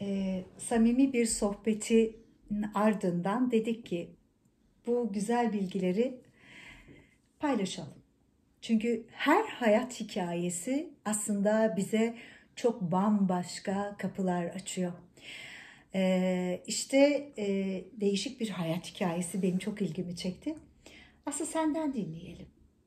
samimi bir sohbetin ardından dedik ki bu güzel bilgileri paylaşalım. Çünkü her hayat hikayesi aslında bize çok bambaşka kapılar açıyor. İşte değişik bir hayat hikayesi benim çok ilgimi çekti. Asıl senden dinleyelim.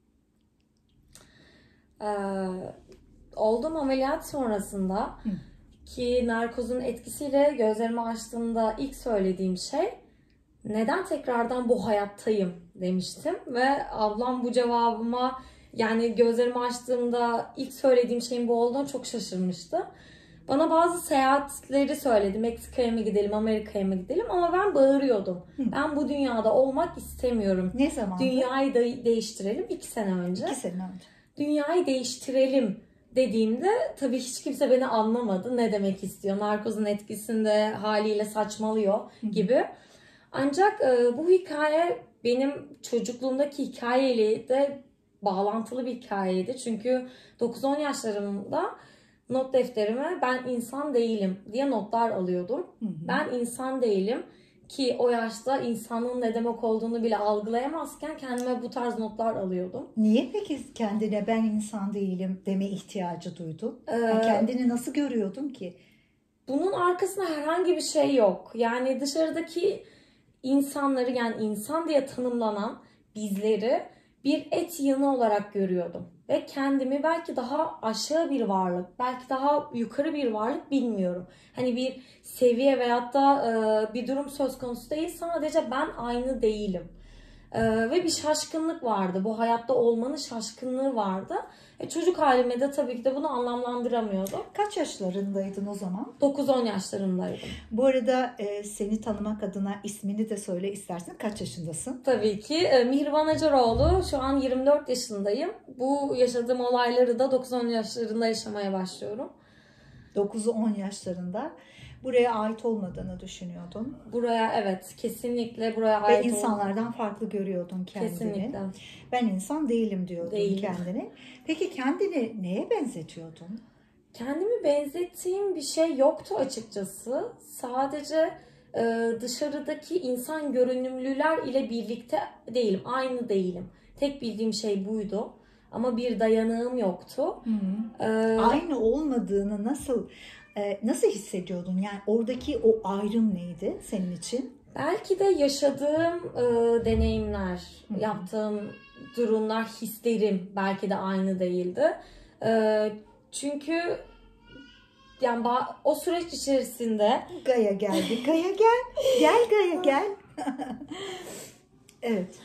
Olduğum ameliyat sonrasında ki narkozun etkisiyle gözlerimi açtığımda ilk söylediğim şey neden tekrardan bu hayattayım demiştim ve ablam bu cevabıma yani gözlerimi açtığımda ilk söylediğim şeyin bu olduğunu çok şaşırmıştı. Bana bazı seyahatleri söyledi. Meksika'ya mı gidelim, Amerika'ya mı gidelim ama ben bağırıyordum. Ben bu dünyada olmak istemiyorum. Ne zaman? Dünyayı değiştirelim 2 sene önce. 2 sene önce. Dünyayı değiştirelim dediğimde tabii hiç kimse beni anlamadı. Ne demek istiyor? Narkozun etkisinde haliyle saçmalıyor gibi. Ancak bu hikaye benim çocukluğumdaki hikayeyle de bağlantılı bir hikayeydi. Çünkü 9-10 yaşlarımda not defterime ben insan değilim diye notlar alıyordum. Ben insan değilim ki o yaşta insanlığın ne demek olduğunu bile algılayamazken kendime bu tarz notlar alıyordum. Niye peki kendine ben insan değilim deme ihtiyacı duydun? Kendini nasıl görüyordun ki? Bunun arkasında herhangi bir şey yok. Yani dışarıdaki insanları yani insan diye tanımlanan bizleri bir et yığını olarak görüyordum. Ve kendimi belki daha aşağı bir varlık, belki daha yukarı bir varlık bilmiyorum. Hani bir seviye veyahut da bir durum söz konusu değil. Sadece ben aynı değilim. Ve bir şaşkınlık vardı. Bu hayatta olmanın şaşkınlığı vardı. Çocuk halime de tabii ki de bunu anlamlandıramıyordum. Kaç yaşlarındaydın o zaman? 9-10 yaşlarındaydım. Bu arada seni tanımak adına ismini de söyle istersen. Kaç yaşındasın? Tabii ki. Mihriban Acaroğlu. Şu an 24 yaşındayım. Bu yaşadığım olayları da 9-10 yaşlarında yaşamaya başlıyorum. 9-10 yaşlarında. Buraya ait olmadığını düşünüyordun. Buraya evet. Kesinlikle buraya ait ve insanlardan farklı görüyordun kendini. Kesinlikle. Ben insan değilim diyordun kendini. Peki kendini neye benzetiyordun? Kendimi benzettiğim bir şey yoktu açıkçası. Sadece dışarıdaki insan görünümlüler ile birlikte değilim. Aynı değilim. Tek bildiğim şey buydu. Ama bir dayanığım yoktu. Aynı olmadığını nasıl hissediyordun? Yani oradaki o ayrım neydi senin için? Belki de yaşadığım deneyimler, yaptığım durumlar, hislerim belki de aynı değildi. Çünkü yani o süreç içerisinde Gaye geldi. Gaye gel. Gel Gaye gel. Evet.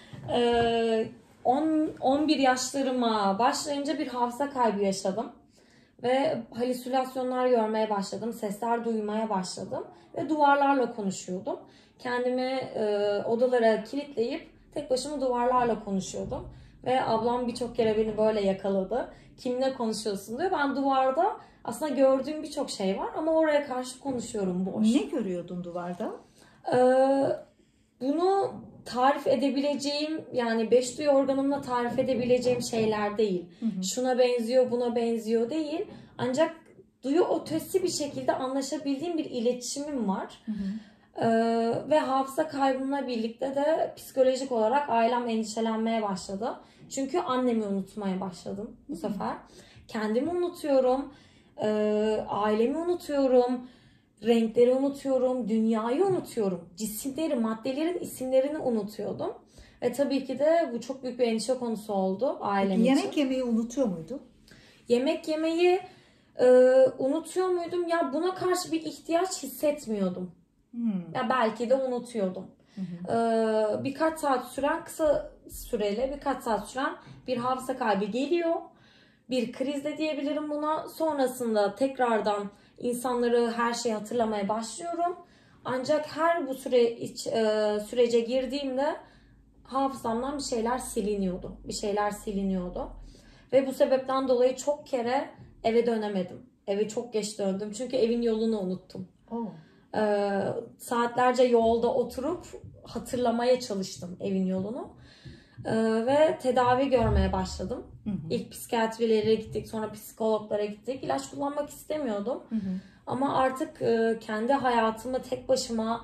11 yaşlarıma başlayınca bir hafıza kaybı yaşadım. Ve halüsinasyonlar görmeye başladım. Sesler duymaya başladım. Ve duvarlarla konuşuyordum. Kendimi odalara kilitleyip tek başıma duvarlarla konuşuyordum. Ve ablam birçok kere beni böyle yakaladı. Kimle konuşuyorsun diyor. Ben duvarda aslında gördüğüm birçok şey var ama oraya karşı konuşuyorum boş. Ne görüyordun duvarda? Bunu tarif edebileceğim yani 5 duyu organımla tarif edebileceğim şeyler değil. Şuna benziyor, buna benziyor değil. Ancak duyu ötesi bir şekilde anlaşabildiğim bir iletişimim var. Ve hafıza kaybımla birlikte de psikolojik olarak ailem endişelenmeye başladı. Çünkü annemi unutmaya başladım bu sefer. Kendimi unutuyorum, ailemi unutuyorum, renkleri unutuyorum, dünyayı unutuyorum, cisimleri, maddelerin isimlerini unutuyordum. Ve tabii ki de bu çok büyük bir endişe konusu oldu ailem için. Yemek yemeyi unutuyor muydun? Yemek yemeyi unutuyor muydum? Ya buna karşı bir ihtiyaç hissetmiyordum. Ya belki de unutuyordum. Birkaç saat süren birkaç saat süren bir hafıza kaybı geliyor. Bir kriz de diyebilirim buna. Sonrasında tekrardan insanları her şeyi hatırlamaya başlıyorum. Ancak her bu sürece girdiğimde hafızamdan bir şeyler siliniyordu. Ve bu sebepten dolayı çok kere eve dönemedim. Eve çok geç döndüm. Çünkü evin yolunu unuttum. Saatlerce yolda oturup hatırlamaya çalıştım evin yolunu. Ve tedavi görmeye başladım. İlk psikiyatrilere gittik, sonra psikologlara gittik. İlaç kullanmak istemiyordum. Ama artık kendi hayatımı tek başıma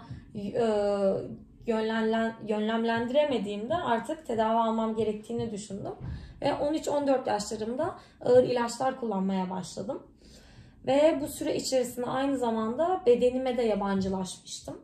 yönlendiremediğimde artık tedavi almam gerektiğini düşündüm. Ve 13-14 yaşlarımda ağır ilaçlar kullanmaya başladım. Ve bu süre içerisinde aynı zamanda bedenime de yabancılaşmıştım.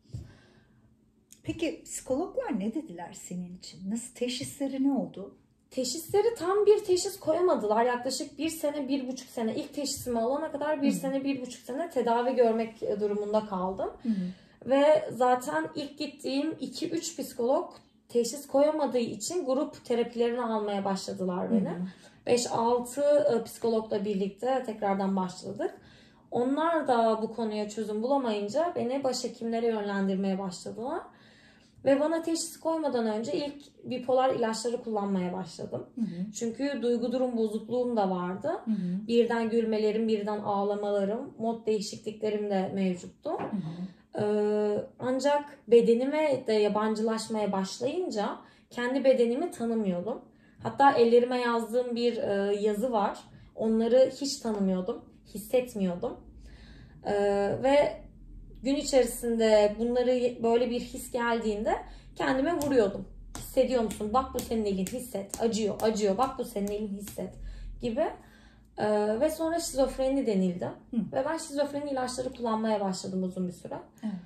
Peki psikologlar ne dediler senin için? Nasıl, teşhisleri ne oldu? Teşhisleri tam bir teşhis koyamadılar. Yaklaşık 1 sene, 1,5 sene ilk teşhisimi alana kadar 1 sene, 1,5 sene tedavi görmek durumunda kaldım. Ve zaten ilk gittiğim 2-3 psikolog teşhis koyamadığı için grup terapilerini almaya başladılar beni. 5-6 psikologla birlikte tekrardan başladık. Onlar da bu konuya çözüm bulamayınca beni başhekimlere yönlendirmeye başladılar. Ve bana teşhis koymadan önce ilk bipolar ilaçları kullanmaya başladım. Çünkü duygu durum bozukluğum da vardı. Birden gülmelerim, birden ağlamalarım, mod değişikliklerim de mevcuttu. Ancak bedenime de yabancılaşmaya başlayınca kendi bedenimi tanımıyordum. Hatta ellerime yazdığım bir yazı var. Onları hiç tanımıyordum, hissetmiyordum. Ve gün içerisinde bunları böyle bir his geldiğinde kendime vuruyordum. Hissediyor musun? Bak bu senin elin, hisset. Acıyor, acıyor. Bak bu senin elin, hisset gibi. Ve sonra şizofreni denildi. Ve ben şizofreni ilaçları kullanmaya başladım uzun bir süre.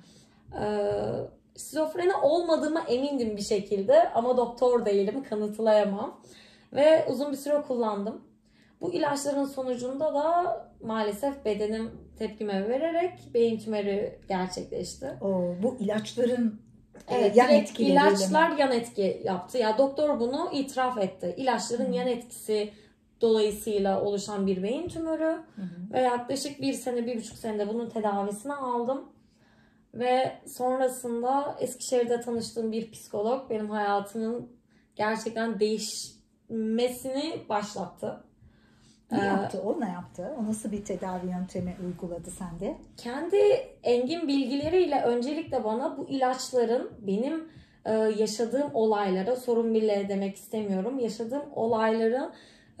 Şizofreni olmadığıma emindim bir şekilde ama doktor değilim, kanıtlayamam. Ve uzun bir süre kullandım. Bu ilaçların sonucunda da maalesef bedenim tepkime vererek beyin tümörü gerçekleşti. Bu ilaçların evet, yan etkileri. İlaçlar yan etki yaptı. Ya doktor bunu itiraf etti. İlaçların yan etkisi dolayısıyla oluşan bir beyin tümörü. Ve yaklaşık 1 sene, 1,5 senede bunun tedavisini aldım. Ve sonrasında Eskişehir'de tanıştığım bir psikolog benim hayatımın gerçekten değişmesini başlattı. Ne yaptı? O ne yaptı? O nasıl bir tedavi yöntemi uyguladı sende? Kendi engin bilgileriyle öncelikle bana bu ilaçların benim yaşadığım olaylara, sorun bile demek istemiyorum, yaşadığım olaylara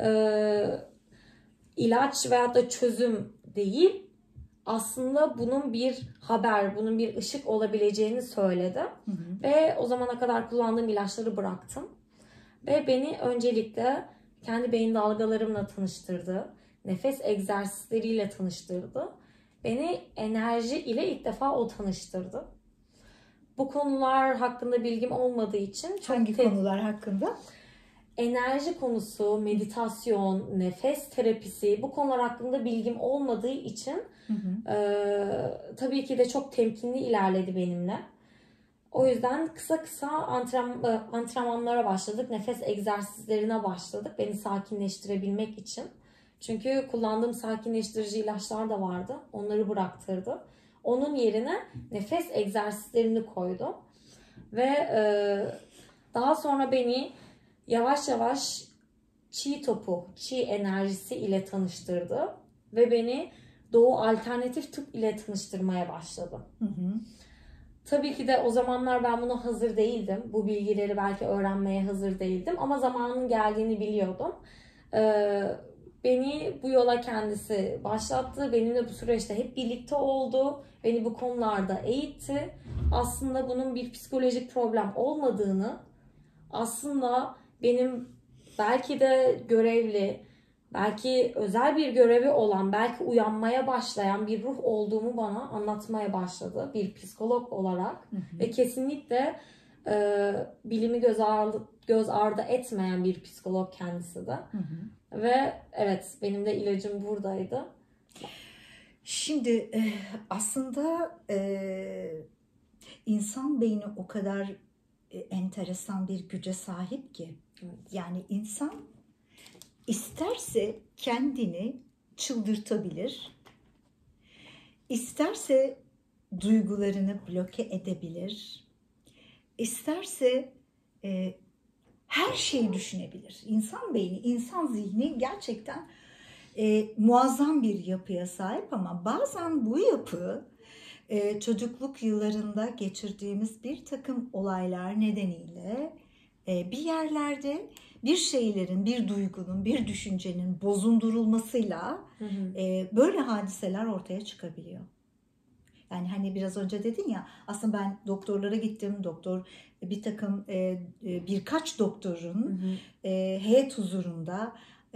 ilaç veyahut da çözüm değil, aslında bunun bir haber, bunun bir ışık olabileceğini söyledi. Ve o zamana kadar kullandığım ilaçları bıraktım. Ve beni öncelikle kendi beyin dalgalarımla tanıştırdı. Nefes egzersizleriyle tanıştırdı. Beni enerji ile ilk defa o tanıştırdı. Bu konular hakkında bilgim olmadığı için... Hangi konular hakkında? Enerji konusu, meditasyon, nefes terapisi, bu konular hakkında bilgim olmadığı için tabii ki de çok temkinli ilerledi benimle. O yüzden kısa kısa antrenmanlara başladık. Nefes egzersizlerine başladık. Beni sakinleştirebilmek için. Çünkü kullandığım sakinleştirici ilaçlar da vardı. Onları bıraktırdı. Onun yerine nefes egzersizlerini koydu. Ve daha sonra beni yavaş yavaş çi topu, çi enerjisi ile tanıştırdı. Ve beni Doğu alternatif tıp ile tanıştırmaya başladı. Tabii ki de o zamanlar ben buna hazır değildim. Bu bilgileri belki öğrenmeye hazır değildim. Ama zamanın geldiğini biliyordum. Beni bu yola kendisi başlattı. Benimle bu süreçte hep birlikte oldu. Beni bu konularda eğitti. Aslında bunun bir psikolojik problem olmadığını, aslında benim belki de görevli, belki özel bir görevi olan, belki uyanmaya başlayan bir ruh olduğumu bana anlatmaya başladı bir psikolog olarak. Ve kesinlikle bilimi göz ardı etmeyen bir psikolog kendisi de. Ve evet, benim de ilacım buradaydı. Şimdi aslında insan beyni o kadar enteresan bir güce sahip ki. Yani insan İsterse kendini çıldırtabilir, isterse duygularını bloke edebilir, isterse her şeyi düşünebilir. İnsan beyni, insan zihni gerçekten muazzam bir yapıya sahip ama bazen bu yapı çocukluk yıllarında geçirdiğimiz bir takım olaylar nedeniyle bir yerlerde bir şeylerin, bir duygunun, bir düşüncenin bozundurulmasıyla böyle hadiseler ortaya çıkabiliyor. Yani hani biraz önce dedin ya, aslında ben doktorlara gittim. Doktor bir takım birkaç doktorun heyet huzurunda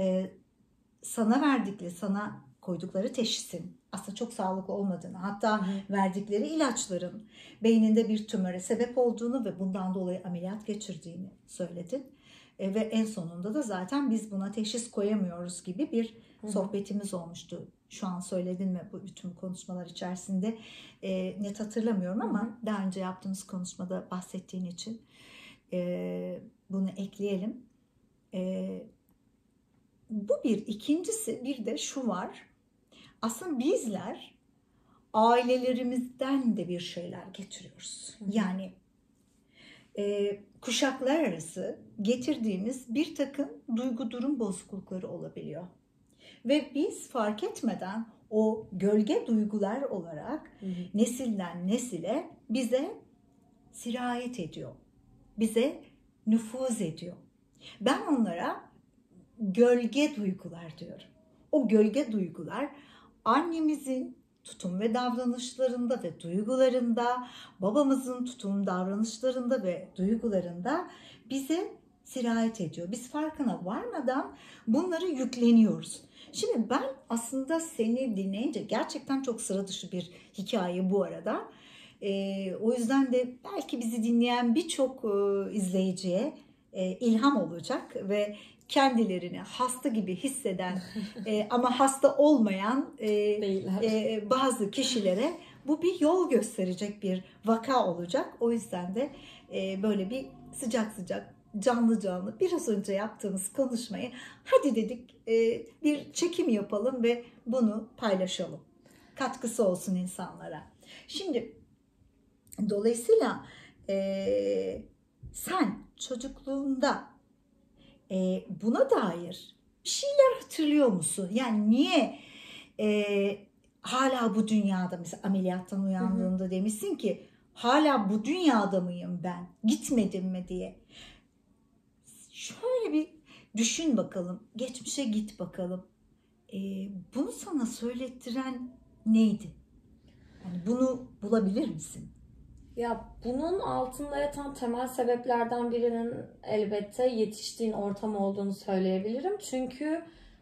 sana koydukları teşhisin aslında çok sağlıklı olmadığını, hatta verdikleri ilaçların beyninde bir tümöre sebep olduğunu ve bundan dolayı ameliyat geçirdiğini söyledin. Ve en sonunda da zaten biz buna teşhis koyamıyoruz gibi bir sohbetimiz olmuştu. Şu an söyledin mi bu bütün konuşmalar içerisinde net hatırlamıyorum ama daha önce yaptığımız konuşmada bahsettiğin için bunu ekleyelim. Bu bir. İkincisi bir de şu var. Aslında bizler ailelerimizden de bir şeyler getiriyoruz. Yani kuşaklar arası getirdiğimiz bir takım duygu durum bozuklukları olabiliyor. Ve biz fark etmeden o gölge duygular olarak nesilden nesile bize sirayet ediyor. Bize nüfuz ediyor. Ben onlara gölge duygular diyorum. O gölge duygular annemizin tutum ve davranışlarında ve duygularında, babamızın tutum davranışlarında ve duygularında bize sirayet ediyor. Biz farkına varmadan bunları yükleniyoruz. Şimdi ben aslında seni dinleyince gerçekten çok sıra dışı bir hikaye bu arada. O yüzden de belki bizi dinleyen birçok izleyiciye ilham olacak ve kendilerini hasta gibi hisseden ama hasta olmayan bazı kişilere bu bir yol gösterecek bir vaka olacak. O yüzden de böyle bir sıcak sıcak, canlı canlı biraz önce yaptığımız konuşmayı hadi dedik bir çekim yapalım ve bunu paylaşalım. Katkısı olsun insanlara. Şimdi dolayısıyla sen çocukluğunda buna dair bir şeyler hatırlıyor musun? Yani niye hala bu dünyada, mesela ameliyattan uyandığında demişsin ki hala bu dünyada mıyım ben? Gitmedim mi diye. Şöyle bir düşün bakalım. Geçmişe git bakalım. Bunu sana söylettiren neydi? Yani bunu bulabilir misin? Ya bunun altında yatan temel sebeplerden birinin elbette yetiştiğin ortam olduğunu söyleyebilirim. Çünkü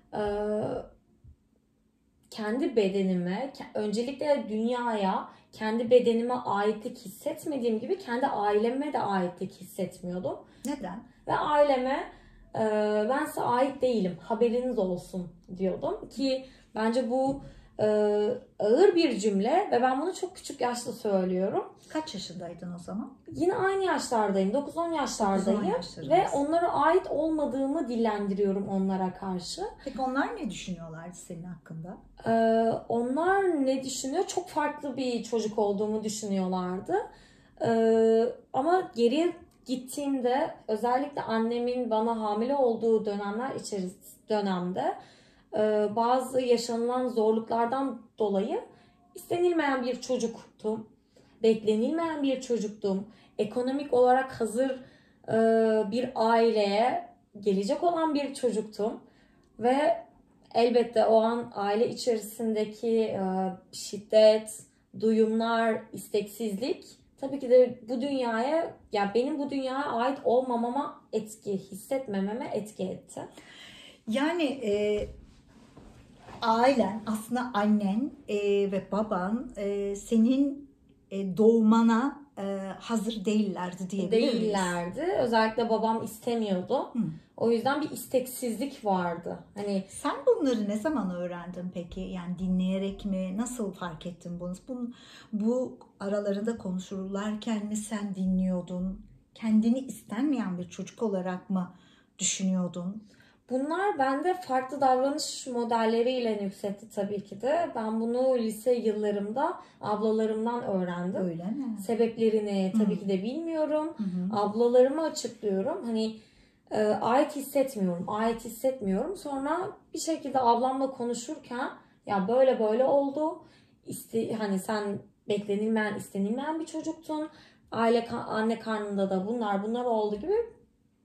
kendi bedenime, öncelikle dünyaya, kendi bedenime aitlik hissetmediğim gibi kendi aileme de aitlik hissetmiyordum. Neden? Ve aileme ben size ait değilim, haberiniz olsun diyordum ki bence bu ağır bir cümle ve ben bunu çok küçük yaşta söylüyorum. Kaç yaşındaydın o zaman? Yine aynı yaşlardayım. 9-10 yaşlardayım. Ve onlara ait olmadığımı dillendiriyorum onlara karşı. Peki onlar ne düşünüyorlardı senin hakkında? Onlar ne düşünüyor? Çok farklı bir çocuk olduğumu düşünüyorlardı. Ama geriye gittiğimde özellikle annemin bana hamile olduğu dönemde bazı yaşanılan zorluklardan dolayı istenilmeyen bir çocuktum. Beklenilmeyen bir çocuktum. Ekonomik olarak hazır bir aileye gelecek olan bir çocuktum. Ve elbette o an aile içerisindeki şiddet, duyumlar, isteksizlik tabii ki de bu dünyaya, yani benim bu dünyaya ait olmamama hissetmememe etki etti. Yani ailen, aslında annen ve baban senin doğmana hazır değillerdi diyebilir miyiz? Değillerdi. Özellikle babam istemiyordu. O yüzden bir isteksizlik vardı. Hani sen bunları ne zaman öğrendin peki? Yani dinleyerek mi? Nasıl fark ettin bunu? Bu aralarında konuşurlarken mi sen dinliyordun? Kendini istenmeyen bir çocuk olarak mı düşünüyordun? Bunlar bende farklı davranış modelleriyle nüksetti tabii ki de. Ben bunu lise yıllarımda ablalarımdan öğrendim. Öyle mi? Sebeplerini tabii ki de bilmiyorum. Ablalarıma açıklıyorum. Hani ait hissetmiyorum. Sonra bir şekilde ablamla konuşurken ya böyle böyle oldu. Hani sen istenilmeyen bir çocuktun. Anne karnında da bunlar oldu gibi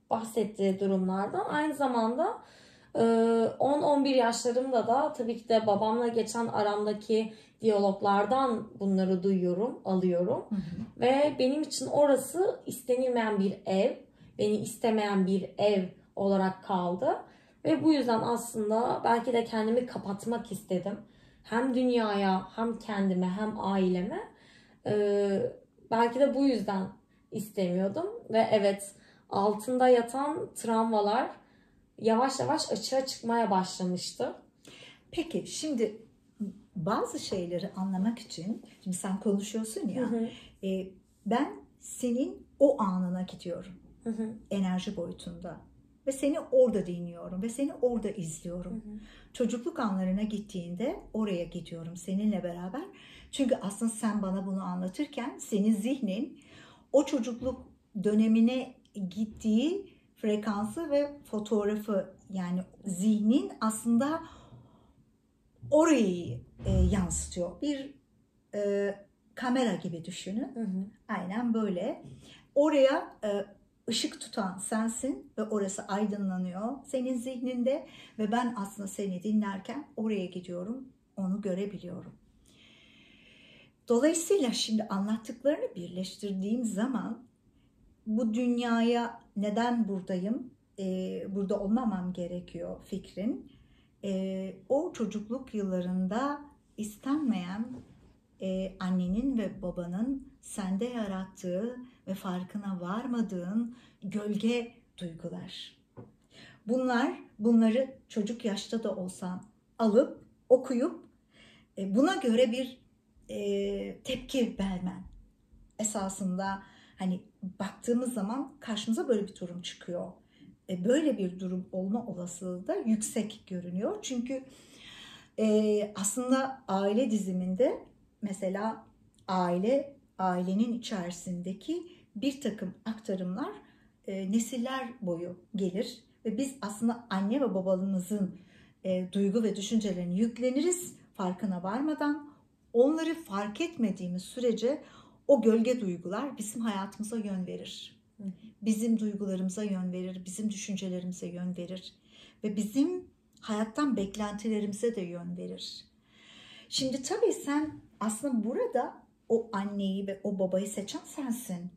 bahsettiği durumlardan. Aynı zamanda 10-11 yaşlarımda da tabii ki de babamla geçen aramdaki diyaloglardan bunları duyuyorum, alıyorum. Ve benim için orası istenilmeyen bir ev, beni istemeyen bir ev olarak kaldı. Ve bu yüzden aslında belki de kendimi kapatmak istedim. Hem dünyaya, hem kendime, hem aileme. Belki de bu yüzden istemiyordum. Ve evet, altında yatan travmalar yavaş yavaş açığa çıkmaya başlamıştı. Peki şimdi bazı şeyleri anlamak için, şimdi sen konuşuyorsun ya, ben senin o anına gidiyorum. Enerji boyutunda. Ve seni orada dinliyorum ve seni orada izliyorum. Çocukluk anlarına gittiğinde oraya gidiyorum seninle beraber. Çünkü aslında sen bana bunu anlatırken senin zihnin o çocukluk dönemine gittiği frekansı ve fotoğrafı, yani zihnin aslında orayı yansıtıyor. Bir kamera gibi düşünün. Aynen böyle. Oraya ışık tutan sensin ve orası aydınlanıyor senin zihninde ve ben aslında seni dinlerken oraya gidiyorum, onu görebiliyorum. Dolayısıyla şimdi anlattıklarını birleştirdiğim zaman bu dünyaya neden buradayım, burada olmamam gerekiyor fikrin, o çocukluk yıllarında istenmeyen annenin ve babanın sende yarattığı ve farkına varmadığın gölge duygular. Bunları çocuk yaşta da olsan alıp okuyup buna göre bir tepki vermen. Esasında hani baktığımız zaman karşımıza böyle bir durum çıkıyor. Böyle bir durum olma olasılığı da yüksek görünüyor. Çünkü aslında aile diziminde mesela ailenin içerisindeki bir takım aktarımlar nesiller boyu gelir. Ve biz aslında anne ve babamızın duygu ve düşüncelerini yükleniriz farkına varmadan. Onları fark etmediğimiz sürece o gölge duygular bizim hayatımıza yön verir. Bizim duygularımıza yön verir, bizim düşüncelerimize yön verir. Ve bizim hayattan beklentilerimize de yön verir. Şimdi tabii sen aslında burada o anneyi ve o babayı seçen sensin.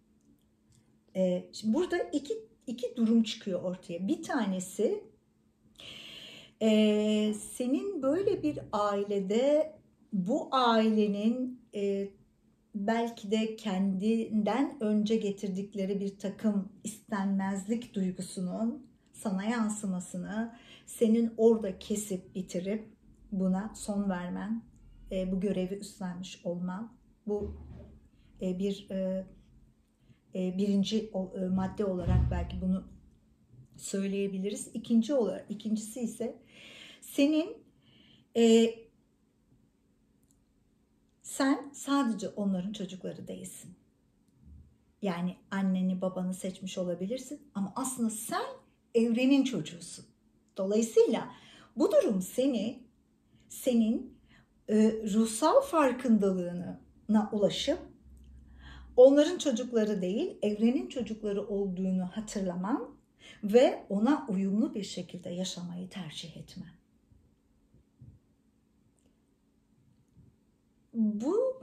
Şimdi burada iki durum çıkıyor ortaya. Bir tanesi senin böyle bir ailede bu ailenin belki de kendinden önce getirdikleri bir takım istenmezlik duygusunun sana yansımasını senin orada kesip bitirip buna son vermen, bu görevi üstlenmiş olman, bu birinci madde olarak belki bunu söyleyebiliriz. İkincisi ise senin sen sadece onların çocukları değilsin. Yani anneni babanı seçmiş olabilirsin ama aslında sen evrenin çocuğusun. Dolayısıyla bu durum senin ruhsal farkındalığına ulaşıp onların çocukları değil, evrenin çocukları olduğunu hatırlaman ve ona uyumlu bir şekilde yaşamayı tercih etmen. Bu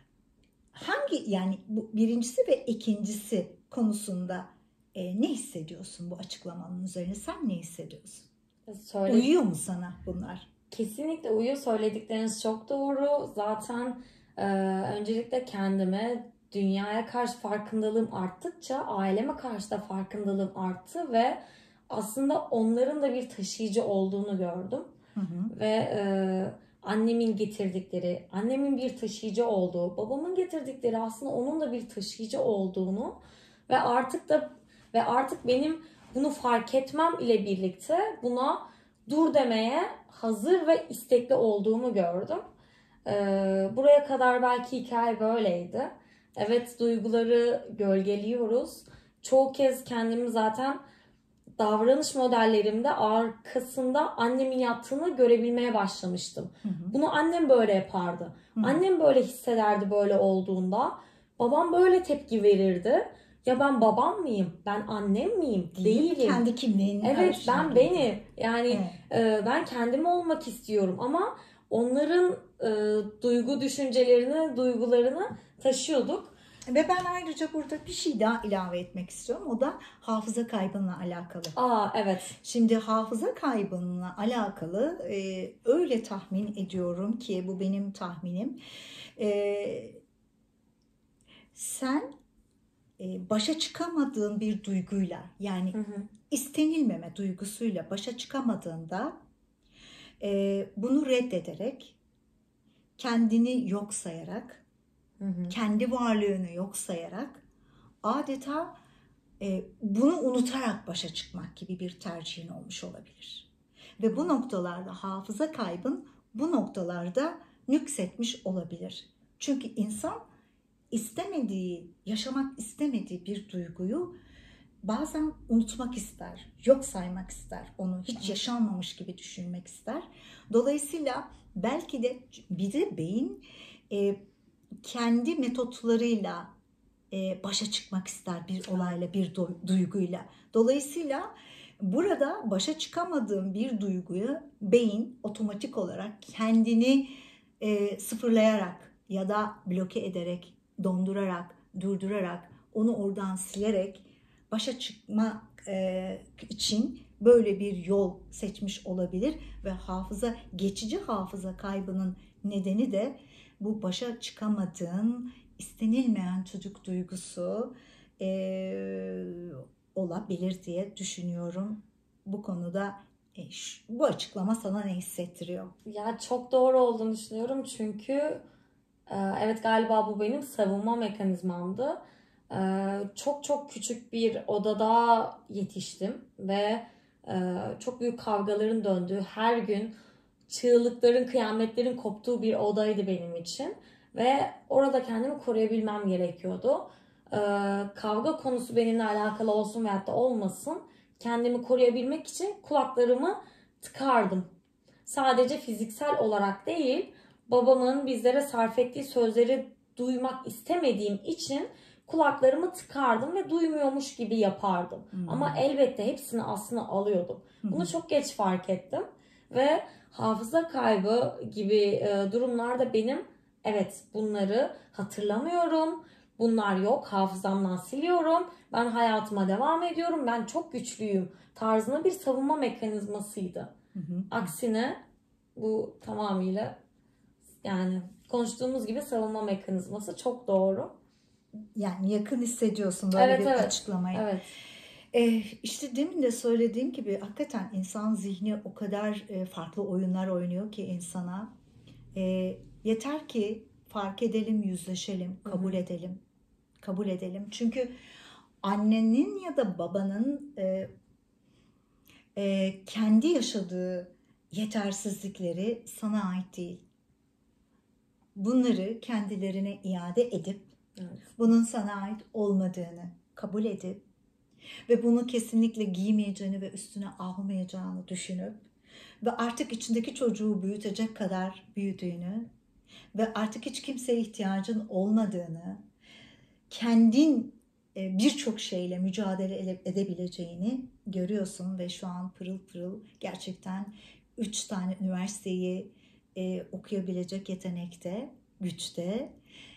bu birincisi ve ikincisi konusunda ne hissediyorsun bu açıklamanın üzerine? Sen ne hissediyorsun? Uyuyor mu sana bunlar? Kesinlikle uyuyor. Söyledikleriniz çok doğru. Zaten öncelikle kendime, dünyaya karşı farkındalığım arttıkça aileme karşı da farkındalığım arttı ve aslında onların da bir taşıyıcı olduğunu gördüm. Ve annemin getirdikleri, annemin bir taşıyıcı olduğu, babamın getirdikleri aslında onun da bir taşıyıcı olduğunu ve artık benim bunu fark etmem ile birlikte buna dur demeye hazır ve istekli olduğumu gördüm. Buraya kadar belki hikaye böyleydi. Evet, duyguları gölgeliyoruz. Çoğu kez kendimi zaten davranış modellerimde arkasında annemin yaptığını görebilmeye başlamıştım. Bunu annem böyle yapardı. Annem böyle hissederdi böyle olduğunda. Babam böyle tepki verirdi. ya ben babam mıyım? Ben annem miyim? Değilim. Kendi kimliğinin Evet, ben beni. Yani evet. ben kendimi olmak istiyorum ama onların duygu düşüncelerini, duygularını taşıyorduk. Ve ben ayrıca burada bir şey daha ilave etmek istiyorum. O da hafıza kaybınla alakalı. Evet. Şimdi hafıza kaybınla alakalı öyle tahmin ediyorum ki, bu benim tahminim. Sen başa çıkamadığın bir duyguyla, yani istenilmeme duygusuyla başa çıkamadığında bunu reddederek, kendini yok sayarak, kendi varlığını yok sayarak, adeta bunu unutarak başa çıkmak gibi bir tercihin olmuş olabilir. Ve bu noktalarda hafıza kaybın bu noktalarda nüksetmiş olabilir. Çünkü insan istemediği, yaşamak istemediği bir duyguyu bazen unutmak ister, yok saymak ister, onu hiç yaşanmamış gibi düşünmek ister. Dolayısıyla belki de bir de beyin kendi metotlarıyla başa çıkmak ister bir olayla, bir duyguyla. Dolayısıyla burada başa çıkamadığım bir duyguyu beyin otomatik olarak kendini sıfırlayarak ya da bloke ederek, dondurarak, durdurarak, onu oradan silerek başa çıkmak için böyle bir yol seçmiş olabilir ve geçici hafıza kaybının nedeni de bu başa çıkamadığın, istenilmeyen çocuk duygusu olabilir diye düşünüyorum. Bu konuda bu açıklama sana ne hissettiriyor? Ya çok doğru olduğunu düşünüyorum çünkü evet, galiba bu benim savunma mekanizmamdı. Çok çok küçük bir odada yetiştim ve çok büyük kavgaların döndüğü, her gün çığlıkların, kıyametlerin koptuğu bir odaydı benim için. Ve orada kendimi koruyabilmem gerekiyordu. Kavga konusu benimle alakalı olsun veyahut da olmasın, kendimi koruyabilmek için kulaklarımı tıkardım. Sadece fiziksel olarak değil, babamın bizlere sarf ettiği sözleri duymak istemediğim için kulaklarımı tıkardım ve duymuyormuş gibi yapardım. Ama elbette hepsini aslında alıyordum. Bunu çok geç fark ettim ve hafıza kaybı gibi durumlarda benim, evet, bunları hatırlamıyorum, bunlar yok, hafızamdan siliyorum, ben hayatıma devam ediyorum, ben çok güçlüyüm tarzında bir savunma mekanizmasıydı. Aksine bu tamamıyla, yani konuştuğumuz gibi, savunma mekanizması. Çok doğru. Yani yakın hissediyorsun böyle bir açıklamayı. Evet. İşte demin de söylediğim gibi hakikaten insan zihni o kadar farklı oyunlar oynuyor ki insana. Yeter ki fark edelim, yüzleşelim, kabul edelim. Kabul edelim. Çünkü annenin ya da babanın kendi yaşadığı yetersizlikleri sana ait değil. Bunları kendilerine iade edip bunun sana ait olmadığını kabul edip ve bunu kesinlikle giymeyeceğini ve üstüne almayacağını düşünüp ve artık içindeki çocuğu büyütecek kadar büyüdüğünü ve artık hiç kimseye ihtiyacın olmadığını, kendin birçok şeyle mücadele edebileceğini görüyorsun ve şu an pırıl pırıl gerçekten 3 tane üniversiteyi okuyabilecek yetenekte, güçte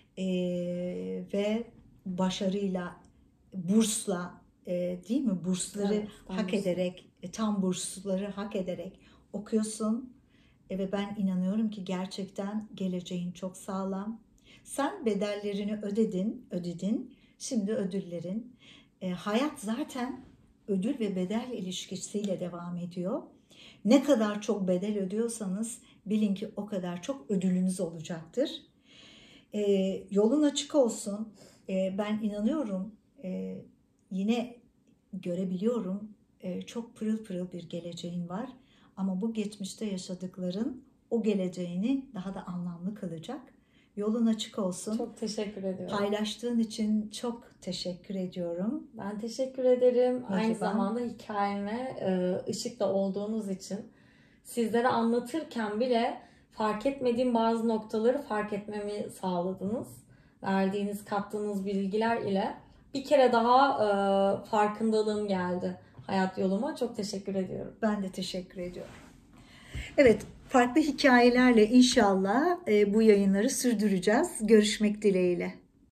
ve başarıyla, bursla, değil mi? Bursları hak ederek, tam bursları hak ederek okuyorsun ve ben inanıyorum ki gerçekten geleceğin çok sağlam. Sen bedellerini ödedin. Şimdi ödüllerin. Hayat zaten ödül ve bedel ilişkisiyle devam ediyor. Ne kadar çok bedel ödüyorsanız bilin ki o kadar çok ödülünüz olacaktır. Yolun açık olsun. Ben inanıyorum, yine görebiliyorum, çok pırıl pırıl bir geleceğin var. Ama bu geçmişte yaşadıkların o geleceğini daha da anlamlı kılacak. Yolun açık olsun. Çok teşekkür ediyorum. Paylaştığın için çok teşekkür ediyorum. Ben teşekkür ederim. Aynı zamanda hikayeme ışık da olduğunuz için. Sizlere anlatırken bile fark etmediğim bazı noktaları fark etmemi sağladınız. Verdiğiniz, kattığınız bilgiler ile bir kere daha farkındalığım geldi hayat yoluma. Çok teşekkür ediyorum. Ben de teşekkür ediyorum. Evet, farklı hikayelerle inşallah bu yayınları sürdüreceğiz. Görüşmek dileğiyle.